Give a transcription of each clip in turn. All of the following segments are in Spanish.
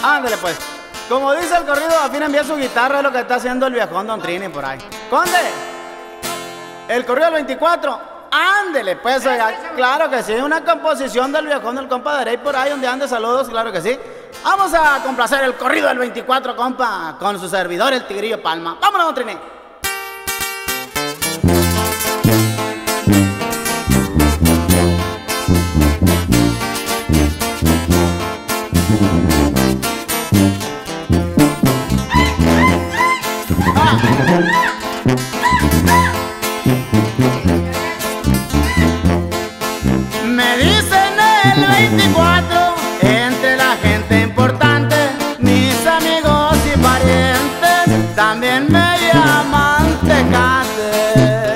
Ándale pues. Como dice el corrido, afina envía su guitarra, es lo que está haciendo el viejón Don Trini por ahí. Conde, el corrido del 24, ándele pues, oiga, claro que sí, una composición del viejón del compa Derey por ahí donde ande, saludos, claro que sí. Vamos a complacer el corrido del 24, compa, con su servidor, el Tigrillo Palma. Vámonos, Don Trini. Me dicen el 24, entre la gente importante, mis amigos y parientes, también me llaman Tecate.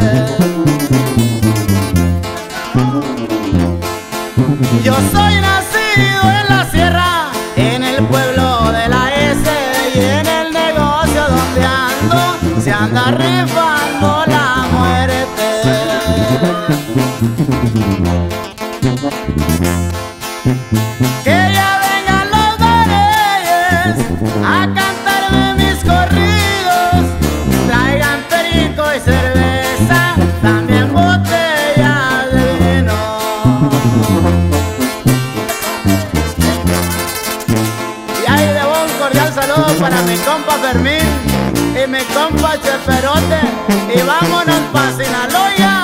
Yo soy nacido en la sierra, en el pueblo de la S, y en el negocio donde ando, se anda rifando la muerte. Que ya vengan los bareyes a cantarme mis corridos, traigan perico y cerveza, también botellas de vino. Y ahí debo un cordial saludo para mi compa Fermín y mi compa Cheperote, y vámonos pa' Sinaloa.